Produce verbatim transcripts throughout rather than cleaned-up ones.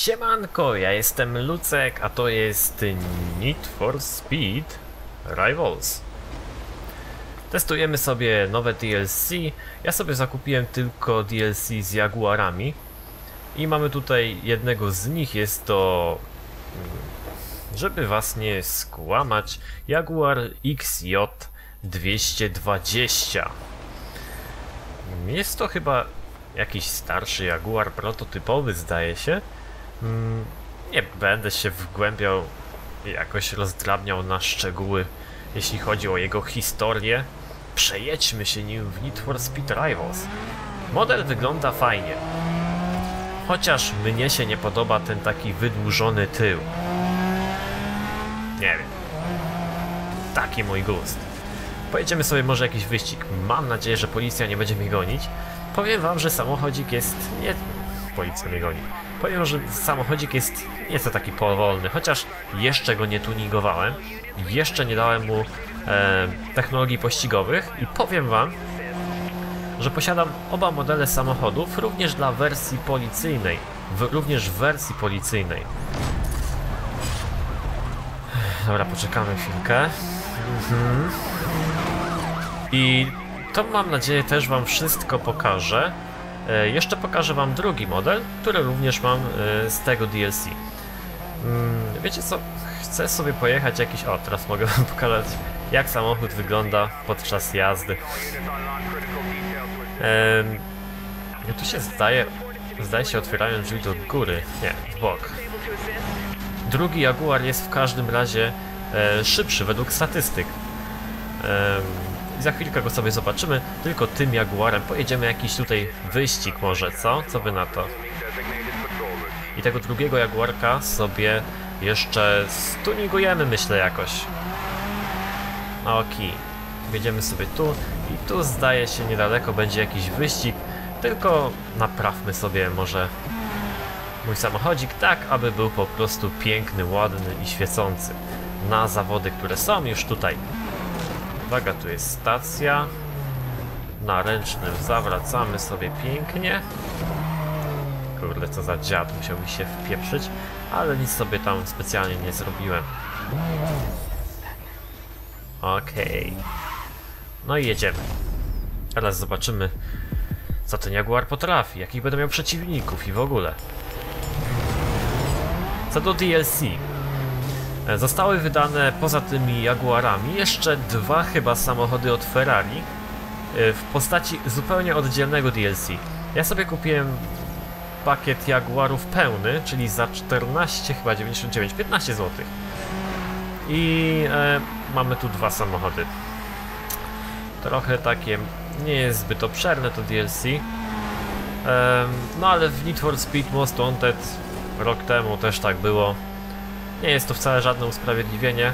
Siemanko, ja jestem Lucek, a to jest Need for Speed Rivals. Testujemy sobie nowe D L C. Ja sobie zakupiłem tylko D L C z Jaguarami. I mamy tutaj jednego z nich, jest to, żeby was nie skłamać, Jaguar X J dwieście dwadzieścia. Jest to chyba jakiś starszy Jaguar, prototypowy zdaje się. Nie będę się wgłębiał, jakoś rozdrabniał na szczegóły, jeśli chodzi o jego historię. Przejedźmy się nim w Need for Speed Rivals. Model wygląda fajnie, chociaż mnie się nie podoba ten taki wydłużony tył. Nie wiem, taki mój gust. Pojedziemy sobie może jakiś wyścig. Mam nadzieję, że policja nie będzie mnie gonić. Powiem wam, że samochodzik jest... nie... policja mnie goni. Powiem, że samochodzik jest nieco taki powolny, chociaż jeszcze go nie tuningowałem. Jeszcze nie dałem mu e, technologii pościgowych i powiem wam, że posiadam oba modele samochodów, również dla wersji policyjnej. W, również w wersji policyjnej. Dobra, poczekamy chwilkę. Mhm. I to mam nadzieję też wam wszystko pokażę. E, jeszcze pokażę wam drugi model, który również mam e, z tego D L C. Mm, wiecie co? Chcę sobie pojechać jakiś... O, teraz mogę wam pokazać, jak samochód wygląda podczas jazdy. E, tu się zdaje... Zdaje się otwierają drzwi do góry. Nie, w bok. Drugi Jaguar jest w każdym razie e, szybszy według statystyk. E, za chwilkę go sobie zobaczymy. Tylko tym Jaguarem pojedziemy jakiś tutaj wyścig może, co? Co wy na to? I tego drugiego Jaguarka sobie jeszcze stuningujemy, myślę, jakoś. Okej. Wjedziemy sobie tu i tu zdaje się niedaleko będzie jakiś wyścig. Tylko naprawmy sobie może mój samochodzik tak, aby był po prostu piękny, ładny i świecący na zawody, które są już tutaj. Uwaga, tu jest stacja. Na ręcznym zawracamy sobie pięknie. Kurde, co za dziad, musiał mi się wpieprzyć, ale nic sobie tam specjalnie nie zrobiłem. Okej. Okay. No i jedziemy. Teraz zobaczymy, co ten Jaguar potrafi, jakich będę miał przeciwników i w ogóle. Co do D L C. Zostały wydane poza tymi Jaguarami jeszcze dwa chyba samochody od Ferrari w postaci zupełnie oddzielnego D L C. Ja sobie kupiłem pakiet Jaguarów pełny, czyli za czternaście chyba dziewięćdziesiąt dziewięć, piętnaście złotych. I e, mamy tu dwa samochody. Trochę takie nie jest zbyt obszerne to D L C. E, no ale w Need for Speed Most Wanted rok temu też tak było. Nie jest to wcale żadne usprawiedliwienie,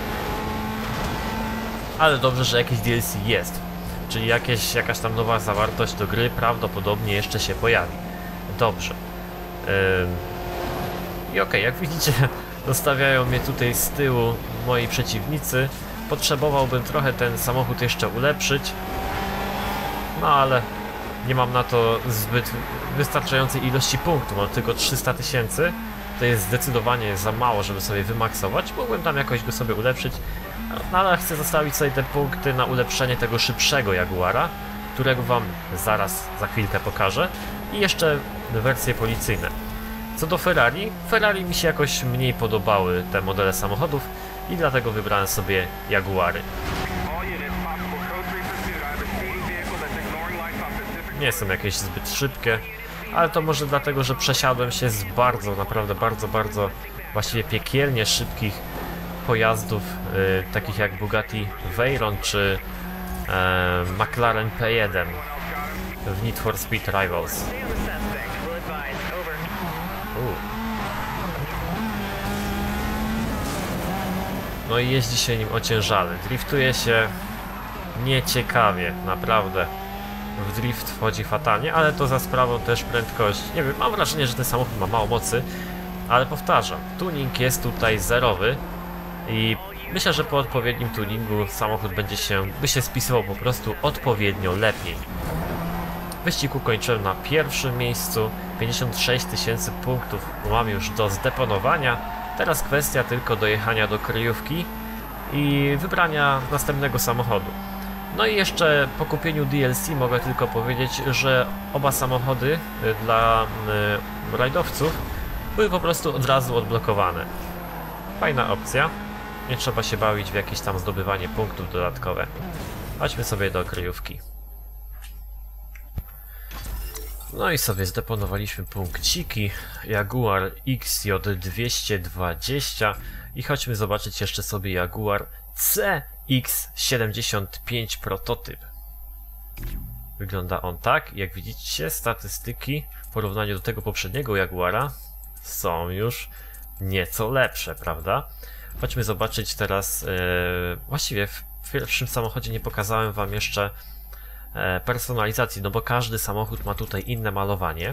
ale dobrze, że jakieś D L C jest, czyli jakieś, jakaś tam nowa zawartość do gry prawdopodobnie jeszcze się pojawi. Dobrze. Ym... I okej, okay, jak widzicie, zostawiają mnie tutaj z tyłu moi przeciwnicy. Potrzebowałbym trochę ten samochód jeszcze ulepszyć, no ale nie mam na to zbyt wystarczającej ilości punktów, mam tylko trzysta tysięcy. To jest zdecydowanie za mało, żeby sobie wymaksować. Mógłbym tam jakoś go sobie ulepszyć, no, ale chcę zostawić sobie te punkty na ulepszenie tego szybszego Jaguara, którego wam zaraz, za chwilkę pokażę. I jeszcze wersje policyjne. Co do Ferrari, Ferrari mi się jakoś mniej podobały te modele samochodów i dlatego wybrałem sobie Jaguary. Nie są jakieś zbyt szybkie, ale to może dlatego, że przesiadłem się z bardzo, naprawdę bardzo, bardzo właściwie piekielnie szybkich pojazdów, yy, takich jak Bugatti Veyron czy yy, McLaren P jeden w Need for Speed Rivals. Uh. No i jeździ się nim ociężale, driftuje się nieciekawie, naprawdę. W drift wchodzi fatalnie, ale to za sprawą też prędkości. Nie wiem, mam wrażenie, że ten samochód ma mało mocy, ale powtarzam, tuning jest tutaj zerowy i myślę, że po odpowiednim tuningu samochód będzie się, by się spisywał po prostu odpowiednio lepiej. Wyścig ukończyłem na pierwszym miejscu pięćdziesiąt sześć tysięcy punktów mam już do zdeponowania. Teraz kwestia tylko dojechania do kryjówki i wybrania następnego samochodu. No i jeszcze po kupieniu D L C mogę tylko powiedzieć, że oba samochody dla y, rajdowców były po prostu od razu odblokowane. Fajna opcja. Nie trzeba się bawić w jakieś tam zdobywanie punktów dodatkowe. Chodźmy sobie do kryjówki. No i sobie zdeponowaliśmy punkciki. Jaguar X J dwieście dwadzieścia i chodźmy zobaczyć jeszcze sobie Jaguar C X siedemdziesiąt pięć prototyp. Wygląda on tak, jak widzicie, statystyki w porównaniu do tego poprzedniego Jaguara są już nieco lepsze, prawda? Chodźmy zobaczyć teraz, yy, właściwie w pierwszym samochodzie nie pokazałem wam jeszcze e, personalizacji, no bo każdy samochód ma tutaj inne malowanie.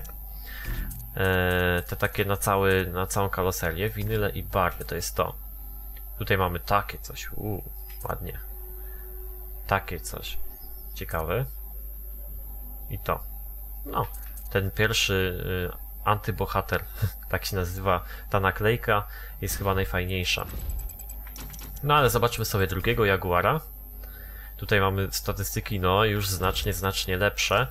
E, te takie na, cały, na całą karoserię, winyle i barwy, to jest to. Tutaj mamy takie coś, uuu, ładnie. Takie coś, ciekawe. I to. No, ten pierwszy y, antybohater, tak się nazywa ta naklejka, jest chyba najfajniejsza. No ale zobaczmy sobie drugiego Jaguara. Tutaj mamy statystyki, no już znacznie, znacznie lepsze.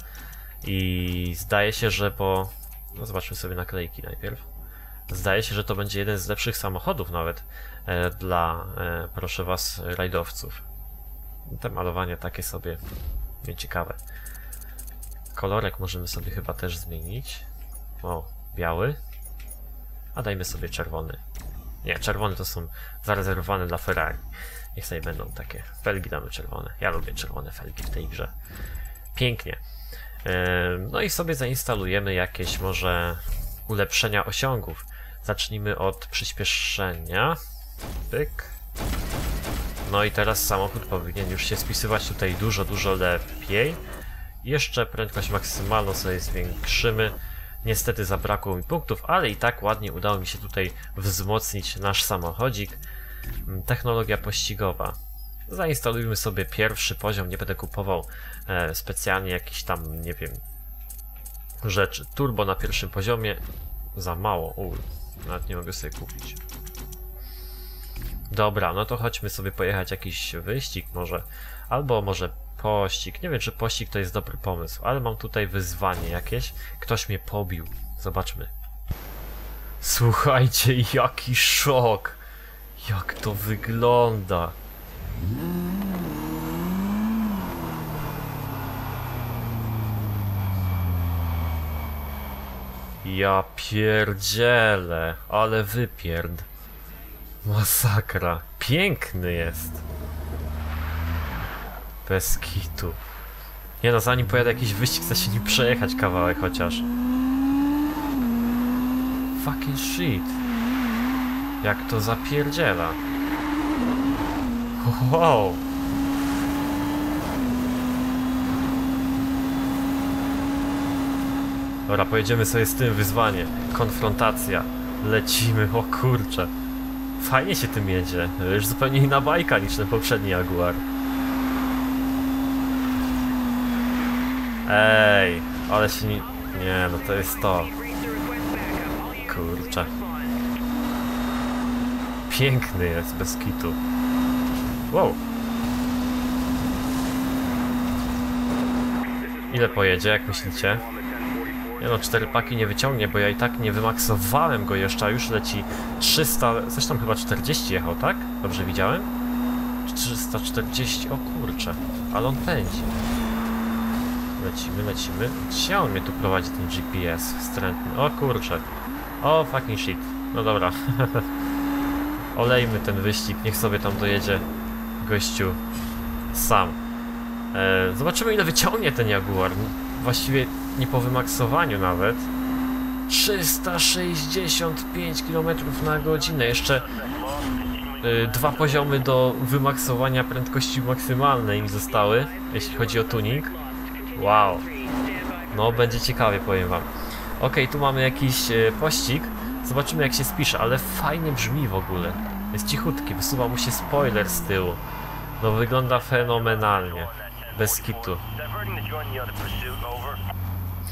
I zdaje się, że po... No zobaczmy sobie naklejki najpierw. Zdaje się, że to będzie jeden z lepszych samochodów nawet e, dla, e, proszę was, rajdowców. Te malowania takie sobie nieciekawe. Kolorek możemy sobie chyba też zmienić. O, biały. A dajmy sobie czerwony. Nie, czerwone to są zarezerwowane dla Ferrari. Niech sobie będą takie. Felgi damy czerwone. Ja lubię czerwone felgi w tej grze. Pięknie. No i sobie zainstalujemy jakieś może ulepszenia osiągów. Zacznijmy od przyspieszenia. Pyk. No i teraz samochód powinien już się spisywać tutaj dużo, dużo lepiej. Jeszcze prędkość maksymalną sobie zwiększymy. Niestety zabrakło mi punktów, ale i tak ładnie udało mi się tutaj wzmocnić nasz samochodzik. Technologia pościgowa. Zainstalujmy sobie pierwszy poziom, nie będę kupował e, specjalnie jakiś tam, nie wiem, rzeczy. Turbo na pierwszym poziomie za mało, Ul, nawet nie mogę sobie kupić. Dobra, no to chodźmy sobie pojechać jakiś wyścig może, albo może pościg. Nie wiem, czy pościg to jest dobry pomysł, ale mam tutaj wyzwanie jakieś. Ktoś mnie pobił. Zobaczmy. Słuchajcie, jaki szok! Jak to wygląda! Ja pierdzielę, ale wypierd. Masakra. Piękny jest. Bez kitu. Nie no, zanim pojadę jakiś wyścig, chcę się nim przejechać kawałek chociaż. Fucking shit. Jak to zapierdziela. Wow. Dobra, pojedziemy sobie z tym wyzwanie. Konfrontacja. Lecimy, o kurczę. Fajnie się tym jedzie. Już zupełnie inna bajka niż ten poprzedni Jaguar. Ej, ale się nie... Nie, no to jest to. Kurczę. Piękny jest, bez kitu. Wow. Ile pojedzie, jak myślicie? Nie no, cztery paki nie wyciągnie, bo ja i tak nie wymaksowałem go jeszcze, a już leci trzysta... Coś tam chyba czterdzieści jechał, tak? Dobrze widziałem? trzysta czterdzieści, o kurczę. Ale on pędzi. Lecimy, lecimy. Gdzie on mnie tu prowadzi, ten G P S wstrętny? O kurczę. O fucking shit. No dobra. Olejmy ten wyścig, niech sobie tam dojedzie gościu sam. E, zobaczymy, ile wyciągnie ten Jaguar. Właściwie nie po wymaksowaniu nawet. trzysta sześćdziesiąt pięć kilometrów na godzinę. Jeszcze y, dwa poziomy do wymaksowania prędkości maksymalnej mi zostały, jeśli chodzi o tuning. Wow. No, będzie ciekawie, powiem wam. Ok, tu mamy jakiś y, pościg. Zobaczymy, jak się spisze, ale fajnie brzmi w ogóle. Jest cichutki, wysuwa mu się spoiler z tyłu. No, wygląda fenomenalnie. Bez kitu.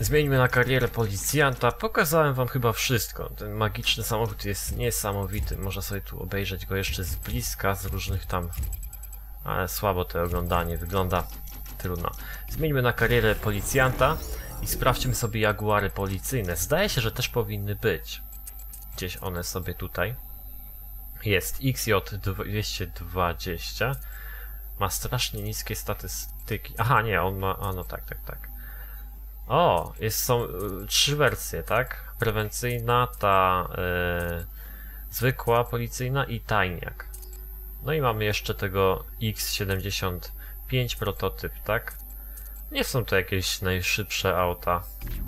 Zmieńmy na karierę policjanta. Pokazałem wam chyba wszystko. Ten magiczny samochód jest niesamowity. Można sobie tu obejrzeć go jeszcze z bliska, z różnych tam... Ale słabo to oglądanie, wygląda trudno. Zmieńmy na karierę policjanta i sprawdźmy sobie Jaguary policyjne. Zdaje się, że też powinny być. Gdzieś one sobie tutaj. Jest X J dwieście dwadzieścia. Ma strasznie niskie statystyki. Aha, nie, on ma... A no tak, tak, tak. O, jest, są y, trzy wersje, tak? Prewencyjna, ta y, zwykła policyjna i tajniak. No i mamy jeszcze tego X siedemdziesiąt pięć prototyp, tak? Nie są to jakieś najszybsze auta.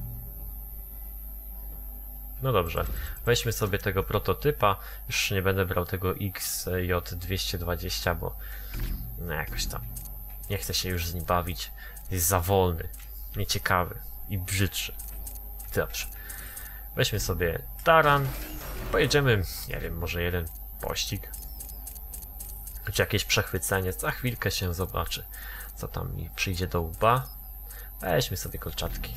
No dobrze, weźmy sobie tego prototypa. Już nie będę brał tego X J dwieście dwadzieścia, bo no jakoś tam nie chcę się już z nim bawić. Jest za wolny, nieciekawy i brzydszy. Dobrze. Weźmy sobie taran. Pojedziemy, nie wiem, może jeden pościg. Czy jakieś przechwycenie. Za chwilkę się zobaczy, co tam mi przyjdzie do łba. Weźmy sobie kolczatki.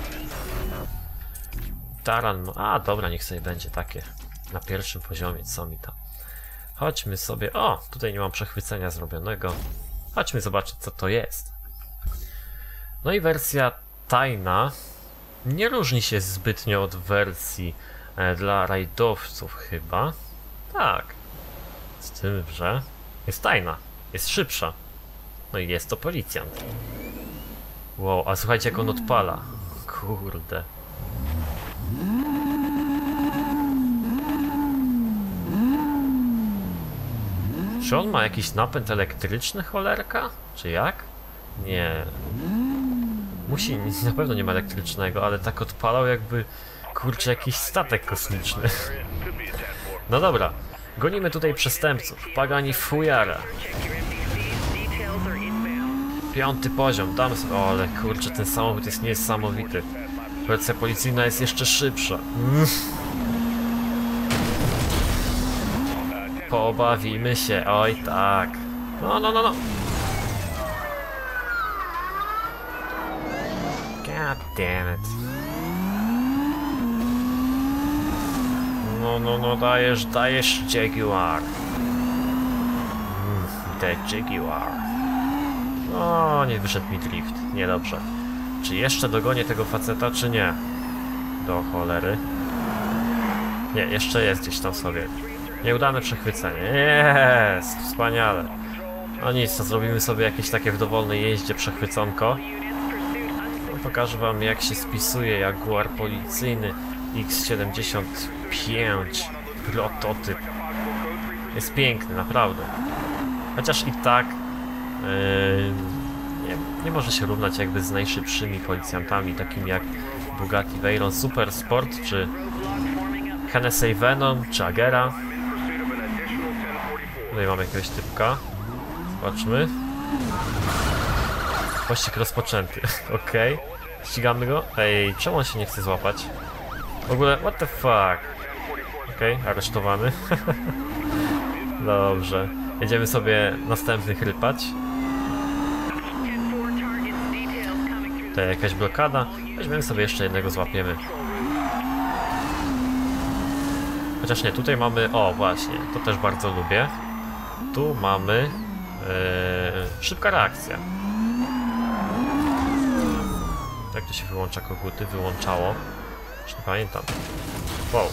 Taran, a dobra, niech sobie będzie takie na pierwszym poziomie, co mi tam. Chodźmy sobie, o, tutaj nie mam przechwycenia zrobionego. Chodźmy zobaczyć, co to jest. No i wersja tajna nie różni się zbytnio od wersji e, dla rajdowców chyba. Tak. Z tym, że jest tajna, jest szybsza. No i jest to policjant. Wow, a słuchajcie, jak on odpala. Kurde. Czy on ma jakiś napęd elektryczny, cholerka? Czy jak? Nie. Musi, na pewno nie ma elektrycznego, ale tak odpalał jakby, kurczę, jakiś statek kosmiczny. No dobra, gonimy tutaj przestępców. Pagani fujara. Piąty poziom, damy sobie... O, ale kurczę, ten samochód jest niesamowity. Wersja policyjna jest jeszcze szybsza. Mm. Pobawimy się, oj tak. No, no, no, no. God damn it. No, no, no, dajesz, dajesz Jaguar. Mm, the Jaguar. O, nie wyszedł mi drift, niedobrze. Czy jeszcze dogonię tego faceta, czy nie? Do cholery. Nie, jeszcze jest gdzieś tam sobie. Nieudane przechwycenie. Jest! Wspaniale. No nic, to zrobimy sobie jakieś takie w dowolnej jeździe przechwyconko. No, pokażę wam, jak się spisuje Jaguar policyjny X siedemdziesiąt pięć prototyp. Jest piękny, naprawdę. Chociaż i tak yy, nie, nie może się równać jakby z najszybszymi policjantami, takimi jak Bugatti Veyron Super Sport, czy Hennessy Venom, czy Agera. Tutaj mamy jakiegoś typka. Zobaczmy. Pościg rozpoczęty. Okej. Okay. Ścigamy go. Ej, czemu on się nie chce złapać? W ogóle, what the fuck? Okej, okay, aresztowany. Dobrze. Jedziemy sobie następnych rypać. Tutaj jakaś blokada. Weźmiemy sobie jeszcze jednego, złapiemy. Chociaż nie, tutaj mamy... O, właśnie, to też bardzo lubię. Tu mamy... Yy, szybka reakcja. Jak to się wyłącza koguty? Wyłączało. Już nie pamiętam. Wow.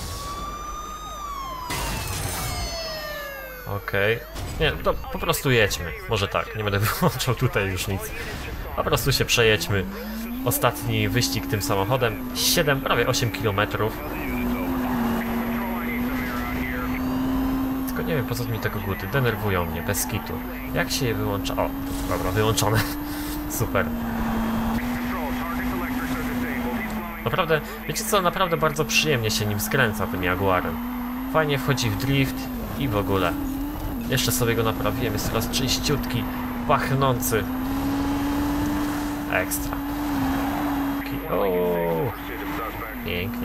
Okej. Okay. Nie, to po prostu jedźmy. Może tak, nie będę wyłączał tutaj już nic. Po prostu się przejedźmy. Ostatni wyścig tym samochodem. siedem, prawie osiem kilometrów. Tylko nie wiem, po co mi te koguty. Denerwują mnie, bez kitu. Jak się je wyłącza? O, dobra, wyłączone. Super. Naprawdę, wiecie co, naprawdę bardzo przyjemnie się nim skręca, tym Jaguarem. Fajnie wchodzi w drift i w ogóle. Jeszcze sobie go naprawiłem, jest coraz czyściutki, pachnący. Ekstra. O, pięknie.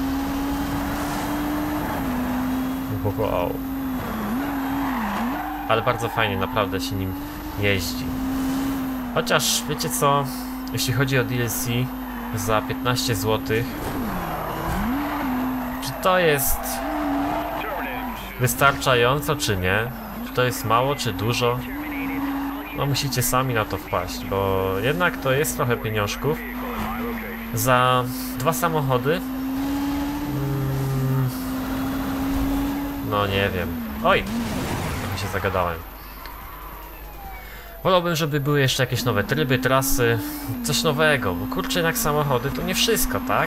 Wow. ale bardzo fajnie naprawdę się nim jeździ. Chociaż wiecie co, jeśli chodzi o D L C za piętnaście złotych, czy to jest wystarczająco, czy nie? Czy to jest mało, czy dużo? No musicie sami na to wpaść, bo jednak to jest trochę pieniążków za dwa samochody. Mm, no nie wiem. Oj! Trochę się zagadałem. Wolałbym, żeby były jeszcze jakieś nowe tryby, trasy, coś nowego, bo kurczę, jednak samochody to nie wszystko, tak?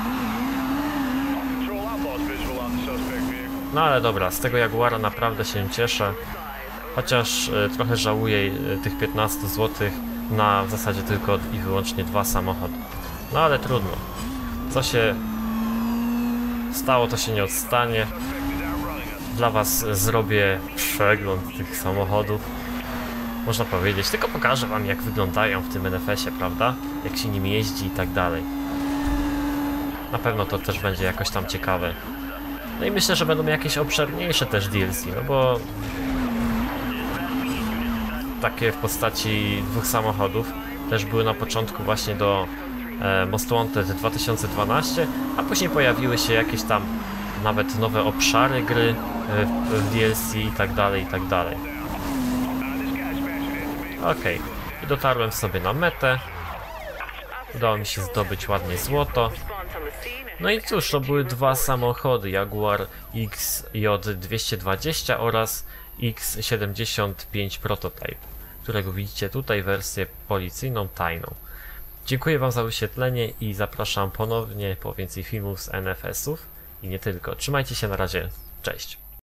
No ale dobra, z tego Jaguara naprawdę się cieszę. Chociaż y, trochę żałuję y, tych piętnastu złotych na w zasadzie tylko i wyłącznie dwa samochody. No ale trudno. Co się stało, to się nie odstanie. Dla was zrobię przegląd tych samochodów. Można powiedzieć, tylko pokażę wam, jak wyglądają w tym N F S ie, prawda? Jak się nim jeździ i tak dalej. Na pewno to też będzie jakoś tam ciekawe. No i myślę, że będą jakieś obszerniejsze też D L C, no bo takie w postaci dwóch samochodów też były na początku właśnie do e, Most Wanted dwa tysiące dwanaście, a później pojawiły się jakieś tam nawet nowe obszary gry e, w D L C i tak dalej, i tak dalej. Okej, i dotarłem sobie na metę. Udało mi się zdobyć ładnie złoto. No i cóż, to były dwa samochody, Jaguar X J dwieście dwadzieścia oraz X siedemdziesiąt pięć Prototype, którego widzicie tutaj wersję policyjną, tajną. Dziękuję wam za wyświetlenie i zapraszam ponownie po więcej filmów z N F S ów i nie tylko. Trzymajcie się, na razie, cześć.